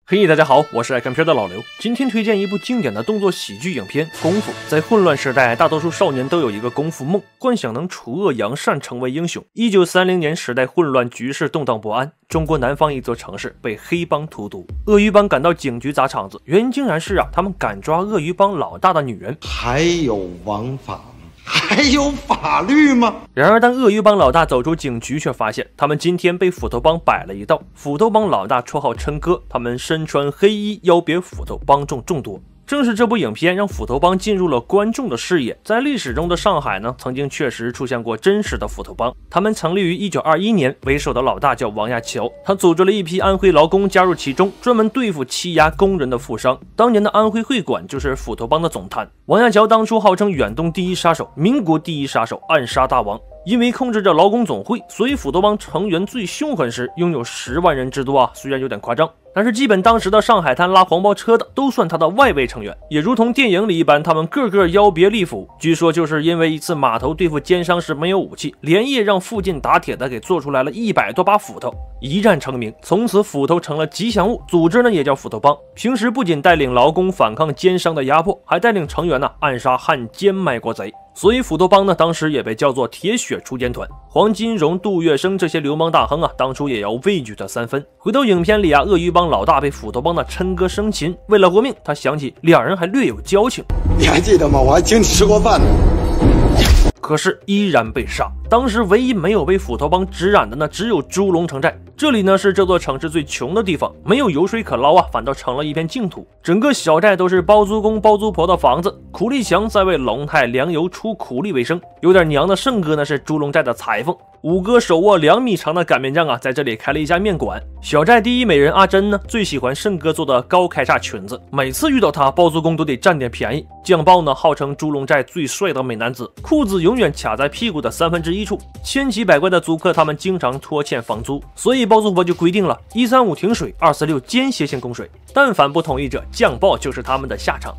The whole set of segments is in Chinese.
嘿，大家好，我是爱看片的老刘。今天推荐一部经典的动作喜剧影片《功夫》。在混乱时代，大多数少年都有一个功夫梦，幻想能除恶扬善，成为英雄。1930年时代混乱，局势动荡不安，中国南方一座城市被黑帮荼毒，鳄鱼帮赶到警局砸场子，原因竟然是他们敢抓鳄鱼帮老大的女人。 还有王法吗？还有法律吗？ 然而，当鳄鱼帮老大走出警局，却发现他们今天被斧头帮摆了一道。斧头帮老大绰号琛哥，他们身穿黑衣，腰别斧头，帮众众多。正是这部影片让斧头帮进入了观众的视野。在历史中的上海呢，曾经确实出现过真实的斧头帮。他们成立于1921年，为首的老大叫王亚樵，他组织了一批安徽劳工加入其中，专门对付欺压工人的富商。当年的安徽会馆就是斧头帮的总坛。王亚樵当初号称远东第一杀手，民国第一杀手，暗杀大王。因为控制着劳工总会，所以斧头帮成员最凶狠时拥有10万人之多啊，虽然有点夸张，但是基本当时的上海滩拉黄包车的都算他的外围成员，也如同电影里一般，他们个个腰别利斧。据说就是因为一次码头对付奸商时没有武器，连夜让附近打铁的给做出来了100多把斧头，一战成名，从此斧头成了吉祥物。组织呢也叫斧头帮，平时不仅带领劳工反抗奸商的压迫，还带领成员暗杀汉奸卖国贼。所以斧头帮呢，当时也被叫做铁血锄奸团。黄金荣、杜月笙这些流氓大亨当初也要畏惧他3分。回头影片里鳄鱼帮老大被斧头帮的琛哥生擒，为了活命，他想起两人还略有交情。 你还记得吗？我还请你吃过饭呢。 可是依然被杀。当时唯一没有被斧头帮直染的呢，只有猪龙城寨。这里呢是这座城市最穷的地方，没有油水可捞反倒成了一片净土。整个小寨都是包租公包租婆的房子。苦力强在为龙泰粮油出苦力为生，有点娘的胜哥呢是猪龙寨的裁缝。五哥手握2米长的擀面杖在这里开了一家面馆。小寨第一美人阿珍呢，最喜欢胜哥做的高开叉裙子，每次遇到他，包租公都得占点便宜。酱爆呢，号称猪龙寨最帅的美男子，裤子永远卡在屁股的1/3处。千奇百怪的租客，他们经常拖欠房租，所以包租婆就规定了135停水，246间歇性供水，但凡不同意者，酱爆就是他们的下场。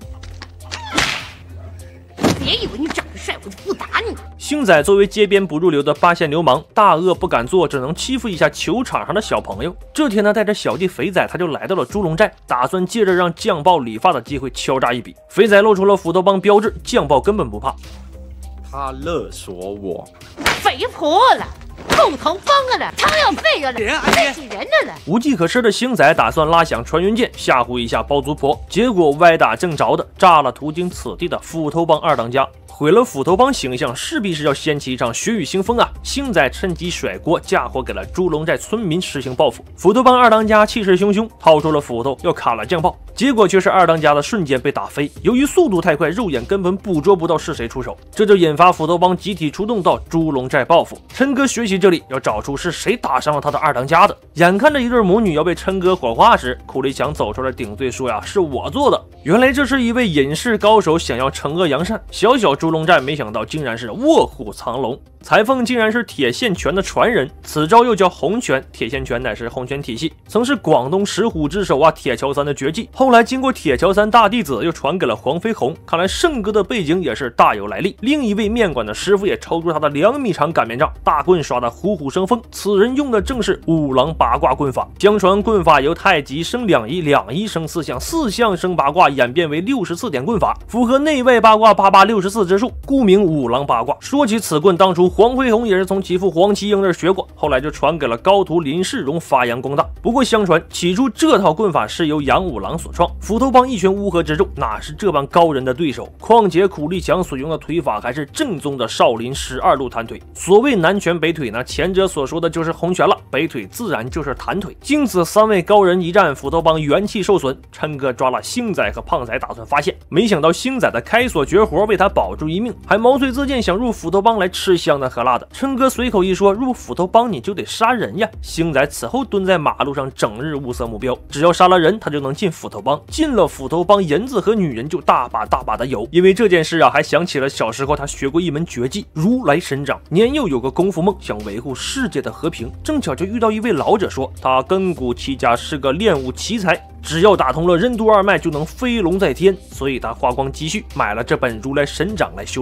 别以为你长得帅我就不打你。 星仔作为街边不入流的8线流氓，大恶不敢做，只能欺负一下球场上的小朋友。这天呢，带着小弟肥仔，他就来到了猪龙寨，打算借着让酱爆理发的机会敲诈一笔。肥仔露出了斧头帮标志，酱爆根本不怕。 他勒索我， 肥婆了，后头帮了，汤要废了，废起人来了。 无计可施的星仔打算拉响穿云箭，吓唬一下包租婆，结果歪打正着的炸了途经此地的斧头帮2当家。毁了斧头帮形象，势必是要掀起一场血雨腥风星仔趁机甩锅，嫁祸给了猪龙寨村民，实行报复。斧头帮2当家气势汹汹，掏出了斧头要砍了酱爆，结果却是2当家的瞬间被打飞。由于速度太快，肉眼根本捕捉不到是谁出手，这就引发斧头帮集体出动到猪龙寨报复。琛哥学习这里，要找出是谁打伤了他的2当家的。眼看着一对母女要被琛哥火化时，苦力强走出来顶罪说是我做的。原来这是一位隐士高手，想要惩恶扬善。小猪龙寨没想到竟然是卧虎藏龙，裁缝竟然是铁线拳的传人，此招又叫洪拳。铁线拳乃是洪拳体系，曾是广东石虎之首铁桥三的绝技，后来经过铁桥三大弟子又传给了黄飞鸿。看来胜哥的背景也是大有来历。另一位面馆的师傅也抽出他的2米长擀面杖，大棍耍得虎虎生风，此人用的正是五郎八卦棍法。相传棍法由太极生两仪，两仪生4象，4象生八卦，演变为64点棍法，符合内外八卦8864之数，故名五郎八卦。说起此棍，当初黄飞鸿也是从其父黄麒英那儿学过，后来就传给了高徒林世荣发扬光大。不过相传起初这套棍法是由杨五郎所创，斧头帮一拳乌合之众，哪是这般高人的对手？况且苦力强所用的腿法还是正宗的少林12路弹腿。所谓南拳北腿呢，前者所说的就是洪拳了，北腿自然就是弹腿。经此3位高人一战，斧头帮元气受损，琛哥抓了星仔和胖仔打算发现，没想到星仔的开锁绝活为他保住一命，还毛遂自荐想入斧头帮来吃香的喝辣的。琛哥随口一说，入斧头帮你就得杀人呀。星仔此后蹲在马路上整日物色目标，只要杀了人他就能进斧头帮，进了斧头帮银子和女人就大把大把的有。因为这件事还想起了小时候他学过一门绝技如来神掌，年幼有个功夫梦，想维护世界的和平，正巧就遇到一位老者说他根骨齐家是个练武奇才，只要打通了任督二脉就能飞龙在天，所以他花光积蓄买了这本如来神掌来修炼。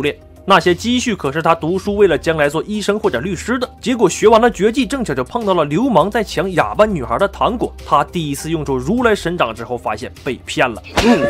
那些积蓄可是他读书为了将来做医生或者律师的。结果学完了绝技，正巧就碰到了流氓在抢哑巴女孩的糖果。他第一次用出如来神掌之后，发现被骗了。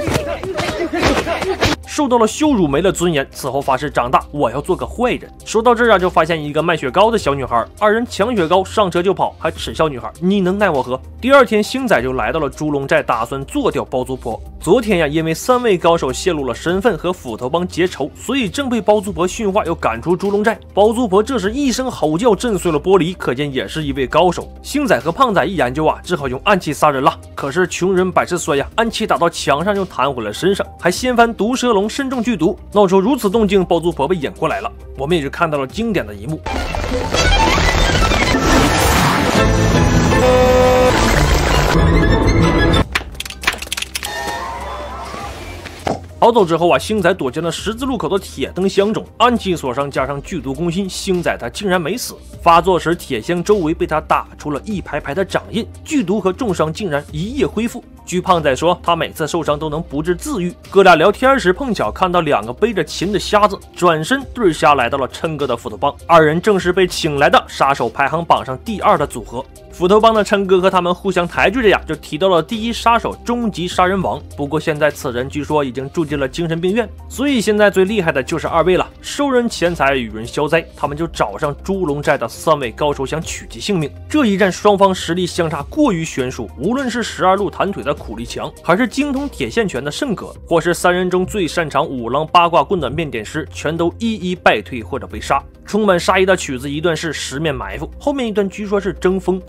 受到了羞辱，没了尊严。此后发誓长大我要做个坏人。说到这儿啊，就发现一个卖雪糕的小女孩，二人抢雪糕，上车就跑，还耻笑女孩你能奈我何。第二天，星仔就来到了猪笼寨，打算做掉包租婆。昨天呀，因为3位高手泄露了身份和斧头帮结仇，所以正被包租婆训话，又赶出猪笼寨。包租婆这时一声吼叫，震碎了玻璃，可见也是一位高手。星仔和胖仔一研究啊，只好用暗器杀人了。可是穷人百事衰呀，暗器打到墙上又弹回了身上，还掀翻毒蛇龙，身中剧毒，闹出如此动静，包租婆被引过来了。我们也是看到了经典的一幕。逃走之后啊，星仔躲进了十字路口的铁灯箱中，暗器锁上加上剧毒攻心，星仔他竟然没死。发作时，铁箱周围被他打出了一排排的掌印，剧毒和重伤竟然一夜恢复。据胖仔说，他每次受伤都能不治自愈。哥俩聊天时碰巧看到2个背着琴的瞎子，转身对瞎来到了琛哥的斧头帮，二人正是被请来的杀手排行榜上第2的组合。斧头帮的琛哥和他们互相抬举着呀，就提到了第1杀手终极杀人王。不过现在此人据说已经住进了精神病院，所以现在最厉害的就是2位了，收人钱财与人消灾。他们就找上猪笼寨的3位高手，想取其性命。这一战双方实力相差过于悬殊，无论是12路弹腿的苦力强，还是精通铁线拳的圣格，或是3人中最擅长5郎八卦棍的面点师，全都一一败退或者被杀。充满杀意的曲子一段是十面埋伏，后面一段据说是争锋。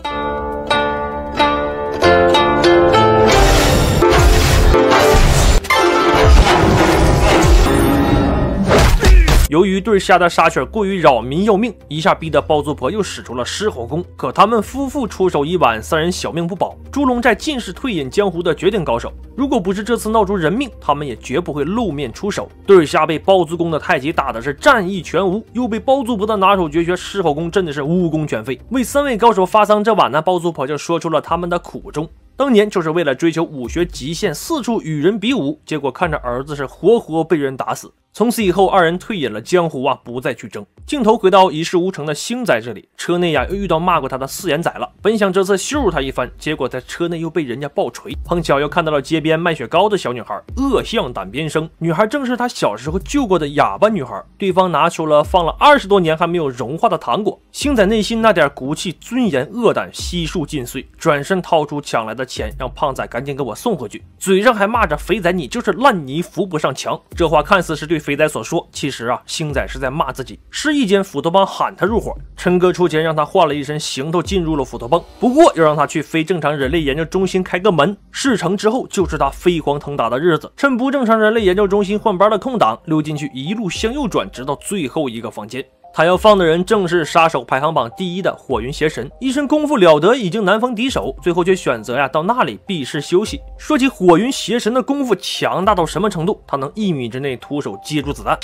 由于对虾的杀犬过于扰民要命，一下逼得包租婆又使出了狮吼功。可他们夫妇出手一晚，3人小命不保。猪笼寨尽是退隐江湖的绝顶高手，如果不是这次闹出人命，他们也绝不会露面出手。对虾被包租公的太极打的是战意全无，又被包租婆的拿手绝学狮吼功真的是武功全废。为3位高手发丧这晚呢，包租婆就说出了他们的苦衷。当年就是为了追求武学极限，四处与人比武，结果看着儿子是活活被人打死。从此以后，二人退隐了江湖啊，不再去争。镜头回到一事无成的星仔这里，车内呀又遇到骂过他的4眼仔了。本想这次羞辱他一番，结果在车内又被人家暴锤。碰巧又看到了街边卖雪糕的小女孩，恶向胆边生。女孩正是他小时候救过的哑巴女孩。对方拿出了放了20多年还没有融化的糖果。星仔内心那点骨气、尊严、恶胆悉数尽碎，转身掏出抢来的钱，让胖仔赶紧给我送回去，嘴上还骂着肥仔你就是烂泥扶不上墙。这话看似是对肥仔所说，其实啊，星仔是在骂自己。失意间，斧头帮喊他入伙，琛哥出钱让他换了一身行头进入了斧头帮，不过又让他去非正常人类研究中心开个门。事成之后，就是他飞黄腾达的日子。趁不正常人类研究中心换班的空档，溜进去一路向右转，直到最后一个房间。他要放的人正是杀手排行榜第1的火云邪神，一身功夫了得，已经难逢敌手，最后却选择到那里避世休息。说起火云邪神的功夫强大到什么程度，他能1米之内徒手接住子弹。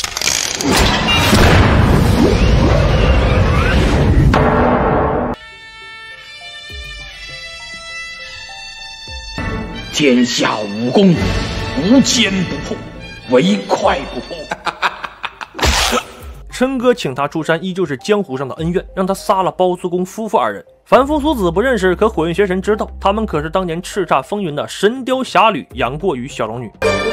天下武功，无坚不破，唯快不破。 琛哥请他出山，依旧是江湖上的恩怨，让他杀了包租公夫妇2人。凡夫俗子不认识，可火云邪神知道，他们可是当年叱咤风云的神雕侠侣杨过与小龙女。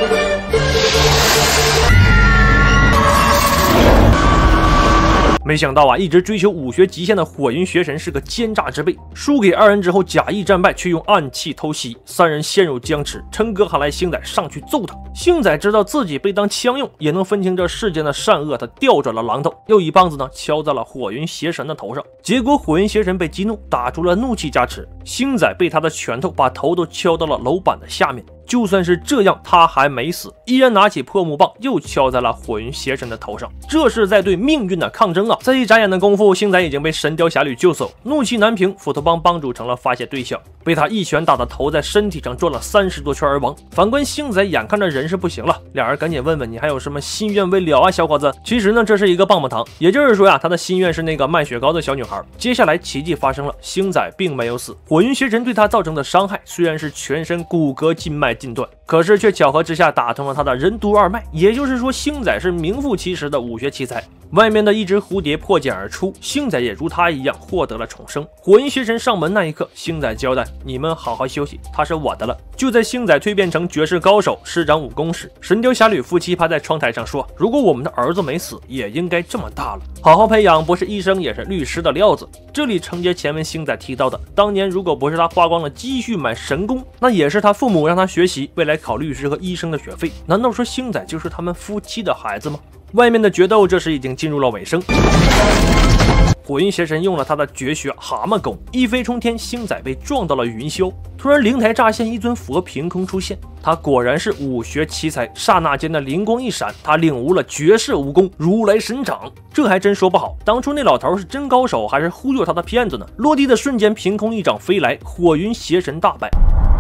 没想到啊，一直追求武学极限的火云邪神是个奸诈之辈，输给2人之后假意战败，却用暗器偷袭，3人陷入僵持。琛哥喊来星仔上去揍他。星仔知道自己被当枪用，也能分清这世间的善恶，他调转了榔头，又一棒子呢敲在了火云邪神的头上。结果火云邪神被激怒，打出了怒气加持，星仔被他的拳头把头都敲到了楼板的下面。就算是这样，他还没死，依然拿起破木棒又敲在了火云邪神的头上。这是在对命运的抗争啊！在一眨眼的功夫，星仔已经被神雕侠侣救走，怒气难平，斧头帮帮主成了发泄对象，被他一拳打的头在身体上转了30多圈而亡。反观星仔，眼看着人是不行了，俩人赶紧问问你还有什么心愿未了啊，小伙子。其实呢，这是一个棒棒糖，也就是说呀，他的心愿是那个卖雪糕的小女孩。接下来奇迹发生了，星仔并没有死，火云邪神对他造成的伤害虽然是全身骨骼筋脉禁断，可是却巧合之下打通了他的任督二脉，也就是说星仔是名副其实的武学奇才。外面的一只蝴蝶破茧而出，星仔也如他一样获得了重生。火云邪神上门那一刻，星仔交代：“你们好好休息，他是我的了。”就在星仔蜕变成绝世高手，施展武功时，神雕侠侣夫妻趴在窗台上说：“如果我们的儿子没死，也应该这么大了，好好培养，不是医生也是律师的料子。”这里承接前文星仔提到的，当年如果不是他花光了积蓄买神功，那也是他父母让他学习未来考律师和医生的学费。难道说星仔就是他们夫妻的孩子吗？外面的决斗这时已经进入了尾声，火云邪神用了他的绝学蛤蟆功，一飞冲天，星仔被撞到了云霄。突然灵台乍现，一尊佛凭空出现，他果然是武学奇才。刹那间的灵光一闪，他领悟了绝世武功如来神掌。这还真说不好，当初那老头是真高手还是忽悠他的骗子呢？落地的瞬间，凭空一掌飞来，火云邪神大败。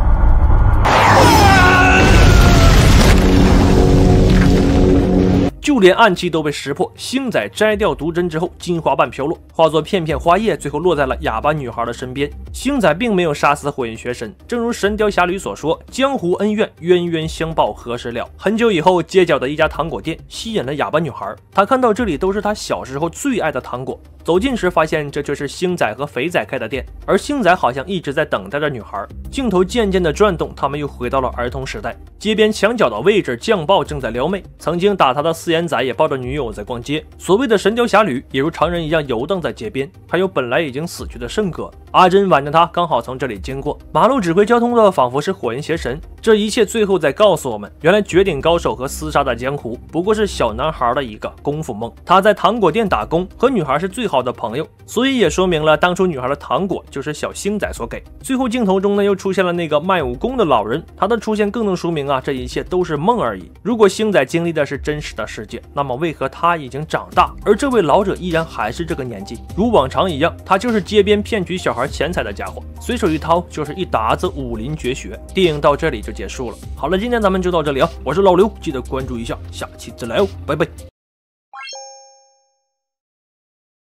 就连暗器都被识破，星仔摘掉毒针之后，金花瓣飘落，化作片片花叶，最后落在了哑巴女孩的身边。星仔并没有杀死火云邪神，正如神雕侠侣所说，江湖恩怨，冤冤相报何时了。很久以后，街角的一家糖果店吸引了哑巴女孩，她看到这里都是她小时候最爱的糖果，走近时发现这却是星仔和肥仔开的店，而星仔好像一直在等待着女孩。镜头渐渐的转动，他们又回到了儿童时代。街边墙角的位置，酱爆正在撩妹，曾经打他的四眼仔也抱着女友在逛街。所谓的神雕侠侣也如常人一样游荡在街边，还有本来已经死去的圣哥，阿珍挽着他刚好从这里经过。马路指挥交通的仿佛是火云邪神，这一切最后在告诉我们，原来绝顶高手和厮杀的江湖不过是小男孩的一个功夫梦。他在糖果店打工，和女孩是最好的朋友，所以也说明了当初女孩的糖果就是小星仔所给。最后镜头中呢，又出现了那个卖武功的老人，他的出现更能说明这一切都是梦而已。如果星仔经历的是真实的世界，那么为何他已经长大，而这位老者依然还是这个年纪？如往常一样，他就是街边骗取小孩钱财的家伙，随手一掏就是一沓子武林绝学。电影到这里就结束了。好了，今天咱们就到这里我是老刘，记得关注一下，下期再来拜拜。